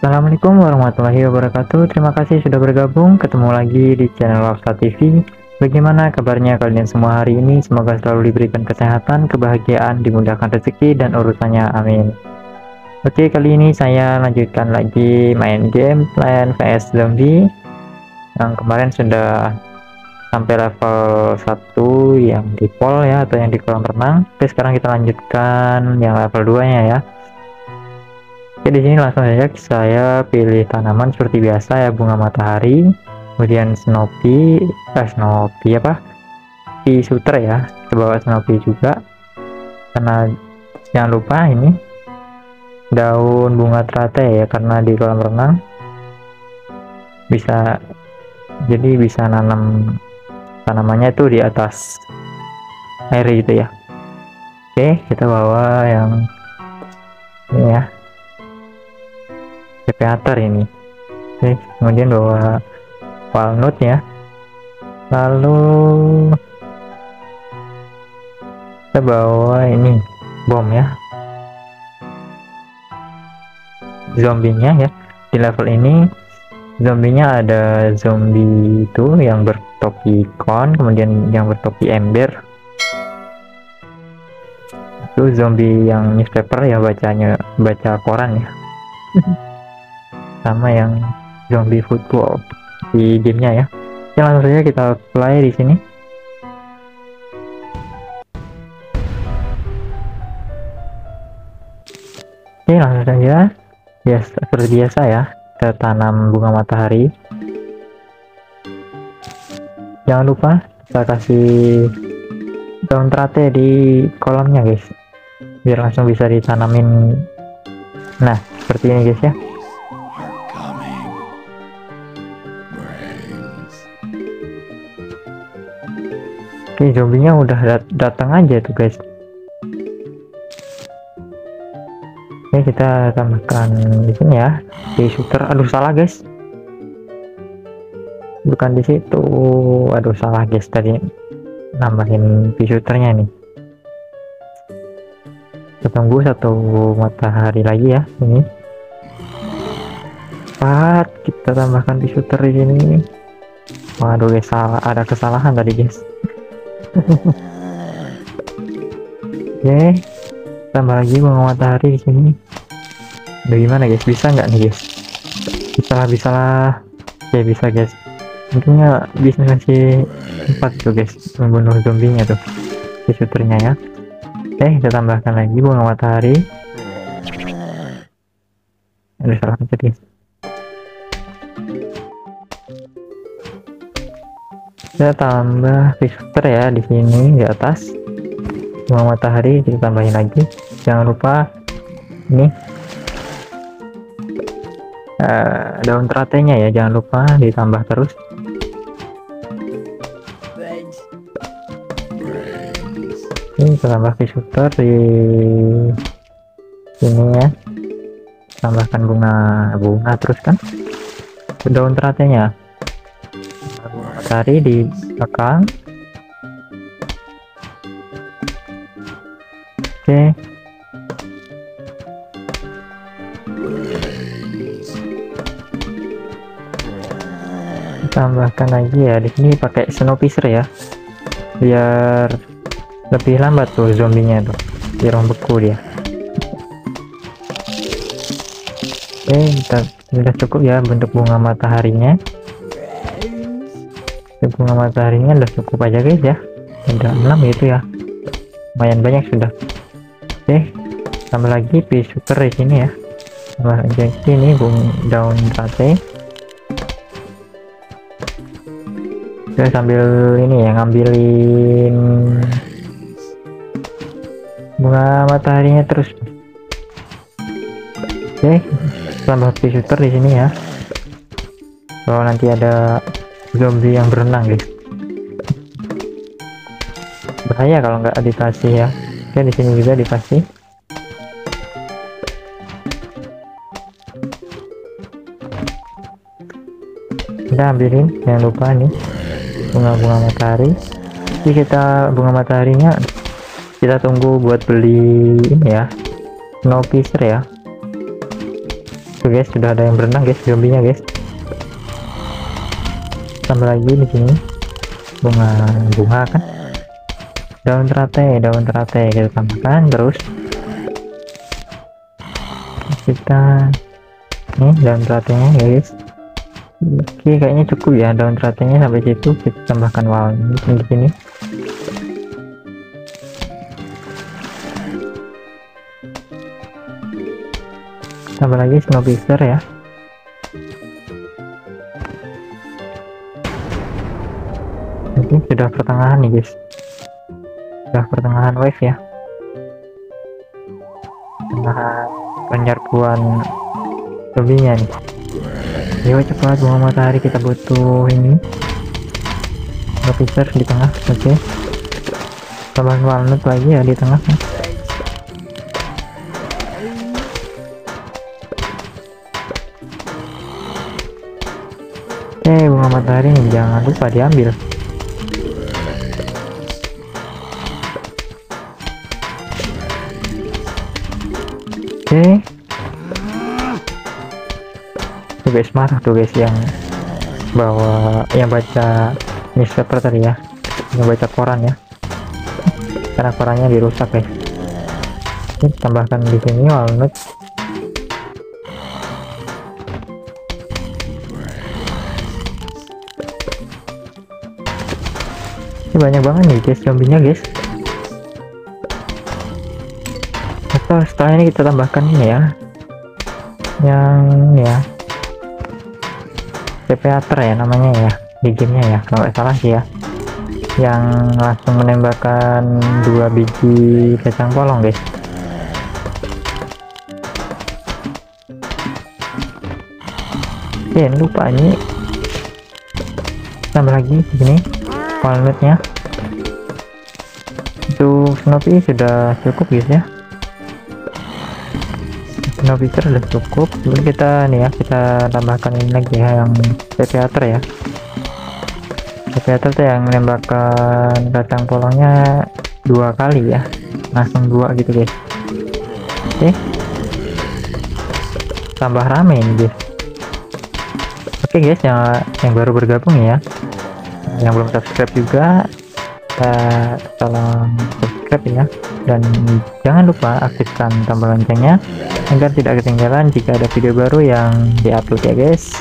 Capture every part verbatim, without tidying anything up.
Assalamualaikum warahmatullahi wabarakatuh. Terima kasih sudah bergabung. Ketemu lagi di channel Wafsa T V. Bagaimana kabarnya kalian semua hari ini? Semoga selalu diberikan kesehatan, kebahagiaan, dimudahkan rezeki dan urusannya. Amin. Oke, kali ini saya lanjutkan lagi main game Plants vs Zombie. Yang kemarin sudah sampai level satu yang di pool ya, atau yang di kolam renang. Oke, sekarang kita lanjutkan yang level dua nya ya. Oke, di sini langsung saja saya pilih tanaman seperti biasa ya, bunga matahari, kemudian Snoopy, eh Snoopy apa? Pea shooter ya, kita bawa Snoopy juga. Karena jangan lupa ini daun bunga teratai ya, karena di kolam renang bisa, jadi bisa nanam tanamannya itu di atas air gitu ya. Oke, kita bawa yang ini ya, Pepeater ini. Oke, kemudian bawa walnut ya, lalu kita bawa ini bom ya, zombinya ya. Di level ini zombinya ada zombie itu yang bertopi kon, kemudian yang bertopi ember, itu zombie yang newspaper ya, bacanya baca koran ya. Sama yang zombie football di gamenya ya. Oke, langsung saja kita play di sini. Oke, langsung saja. Biasa, seperti biasa ya, kita tanam bunga matahari. Jangan lupa kita kasih daun teratai di kolamnya guys, biar langsung bisa ditanamin. Nah, seperti ini guys ya. Oke, zombinya udah dat datang aja tuh guys. Oke, kita tambahkan di sini ya, di shooter. Aduh, salah guys, bukan di situ. Aduh, salah guys, tadi nambahin shooternya nih. Kita tunggu satu matahari lagi ya. Ini empat, kita tambahkan shooter di sini. Waduh guys, salah, ada kesalahan tadi guys. Oke, tambah lagi bunga matahari di sini. Bagaimana guys, bisa nggak nih guys? Bisa lah, bisa lah. Oke, bisa guys. Mungkinnya bisa ngasih empat tuh guys, membunuh zombinya tuh di shooternya ya. Oke, kita tambahkan lagi bunga matahari. Ada salah pencet guys. Kita tambah shooter ya di sini di atas bunga matahari, kita tambahin lagi. Jangan lupa ini uh, daun teratainya ya, jangan lupa ditambah terus. Ini kita tambah shooter di sini ya, tambahkan bunga bunga terus kan, daun teratainya, matahari di belakang. Oke, tambahkan lagi ya di sini pakai snowpiercer ya, biar lebih lambat tuh zombinya tuh, biar membeku dia. Oke, kita sudah cukup ya bentuk bunga mataharinya. Bunga mataharinya udah cukup aja guys ya, ada enam gitu ya, lumayan banyak sudah. Oke, tambah lagi pea shooter di sini ya, tambah aja sini bung daun teratai. Oke, sambil ini ya, ngambilin bunga mataharinya terus. Oke, tambah pea shooter di sini ya, kalau nanti ada zombie yang berenang guys, bahaya kalau nggak dikasih ya. Oke, di sini juga dikasih. Kita ambilin, jangan lupa nih bunga-bunga matahari. Jadi kita bunga mataharinya kita tunggu buat beli ini ya, snowpiercer ya. Tuh guys, sudah ada yang berenang guys, zombinya guys. Tambah lagi di sini bunga bunga kan, daun teratai, daun teratai kita tambahkan terus. Kita nih daun teratainya guys. Oke, kayaknya cukup ya daun teratainya sampai situ. Kita tambahkan walnut di sini. Tambah lagi snowpiercer ya. Oke, sudah pertengahan nih guys. Sudah pertengahan wave ya. Pertengahan penyerbuan zombinya nih. Ayo cepat bunga matahari, kita butuh ini. Snowpiercer di tengah, oke. Okay. Tambahan walnut lagi ya di tengah. Oke, okay, bunga matahari nih jangan lupa diambil. Oke. Okay. Tuh guys, marah tuh guys yang bawa, yang baca newspaper tadi ya, yang baca koran ya, karena korannya dirusak guys. Ini tambahkan di sini walnut. Ini banyak banget nih guys zombinya guys. Atau setelah ini kita tambahkan ini ya, yang ya Theater ya namanya ya di gamenya ya, kalau nggak salah sih ya, yang langsung menembakkan dua biji kacang polong guys. Oke, lupa ini tambah lagi di sini walnutnya. Itu Snoopy sudah cukup guys ya. Snowpiercer udah cukup. Kemudian kita nih ya, kita tambahkan ini lagi ya, yang Theater ya. Theater tuh yang menembakkan kacang polongnya dua kali ya, langsung dua gitu guys. Oke, tambah rame ini guys. Oke guys, yang yang baru bergabung ya, yang belum subscribe juga, kita tolong subscribe ya, dan jangan lupa aktifkan tombol loncengnya agar tidak ketinggalan jika ada video baru yang diupload ya guys.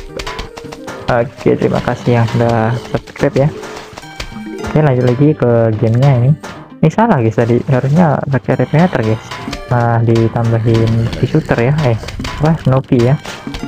Oke, terima kasih yang sudah subscribe ya. Oke, lanjut lagi ke gamenya ini. Ini salah guys, tadi harusnya pakai repeater guys, nah ditambahin di shooter ya, eh wah Snoopy ya.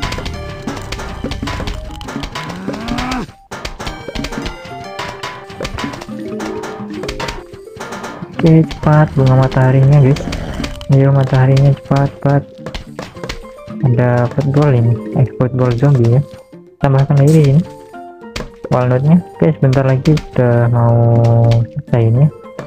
Oke, cepat bunga mataharinya guys. Ayo mataharinya cepat, cepat. Ada football ini, eh football zombie ya. Tambahkan lagi di sini walnutnya. Oke, sebentar lagi udah mau selesai ini.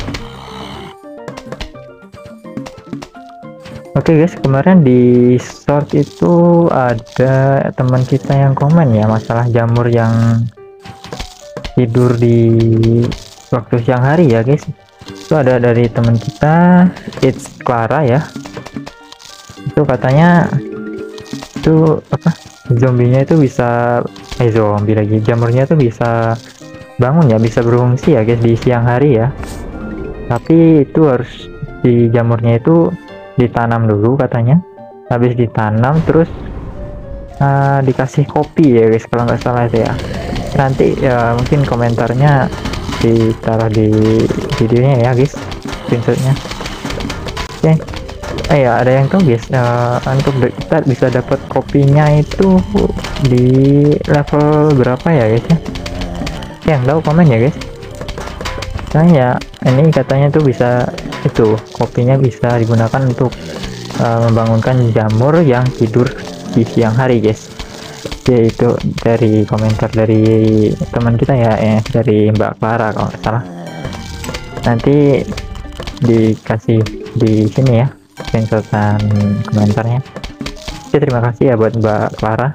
Oke guys, kemarin di short itu ada teman kita yang komen ya masalah jamur yang tidur di waktu siang hari ya guys. Itu ada dari teman kita, It's Clara ya. Itu katanya itu apa, zombinya itu bisa eh zombie lagi jamurnya itu bisa bangun ya, bisa berfungsi ya guys di siang hari ya. Tapi itu harus di jamurnya itu ditanam dulu katanya. Habis ditanam terus uh, dikasih kopi ya guys kalau nggak salah itu ya. Nanti ya mungkin komentarnya ditaruh di videonya ya guys, screenshotnya. Oke, okay. Eh ya ada yang tahu guys, uh, untuk kita bisa dapat kopinya itu di level berapa ya guys ya? Yang tahu komen ya guys. Nah ya ini katanya tuh bisa, itu kopinya bisa digunakan untuk uh, membangunkan jamur yang tidur di siang hari guys. Yaitu dari komentar dari teman kita ya, eh dari Mbak Clara kalau nggak salah. Nanti dikasih di sini ya screenshotan komentarnya. Oke, terima kasih ya buat Mbak Clara.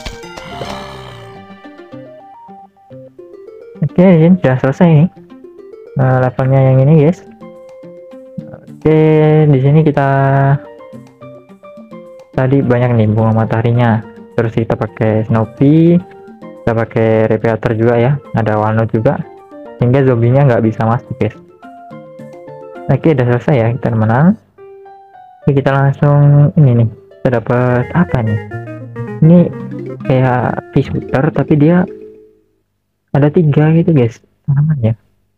Oke, ini sudah selesai nih uh, levelnya yang ini guys. Oke, di sini kita kita tadi banyak nih bunga mataharinya. Terus kita pakai Snoopy, kita pakai Repeater juga ya, ada Walnut juga, sehingga zombinya nggak bisa masuk guys. Oke, udah selesai ya, kita menang. Oke, kita langsung ini nih, kita dapat apa nih? Ini kayak fish shooter tapi dia ada tiga gitu guys namanya.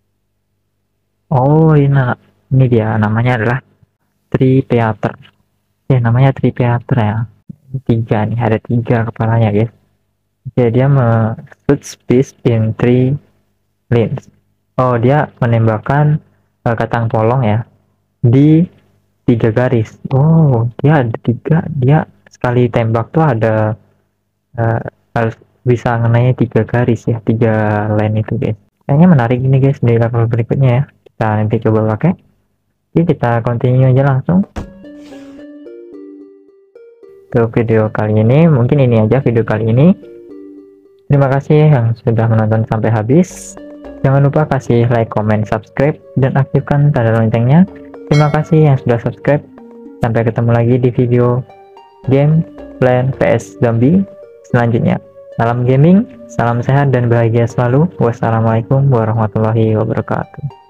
Oh ini, ini dia namanya adalah Tripeater ya, namanya Tripeater ya. Ini tiga nih, ada tiga kepalanya guys. Jadi dia shoot fish in three lanes. Oh dia menembakkan uh, katang polong ya di tiga garis. Oh dia ada tiga, dia sekali tembak tuh ada uh, harus bisa ngenanya tiga garis ya, tiga lane itu guys. Kayaknya menarik ini guys di level berikutnya ya, kita nanti coba pakai. Jadi kita continue aja langsung ke video kali ini. Mungkin ini aja video kali ini. Terima kasih yang sudah menonton sampai habis. Jangan lupa kasih like, comment, subscribe, dan aktifkan tanda loncengnya. Terima kasih yang sudah subscribe. Sampai ketemu lagi di video game Plants vs Zombie selanjutnya. Salam gaming, salam sehat dan bahagia selalu. Wassalamualaikum warahmatullahi wabarakatuh.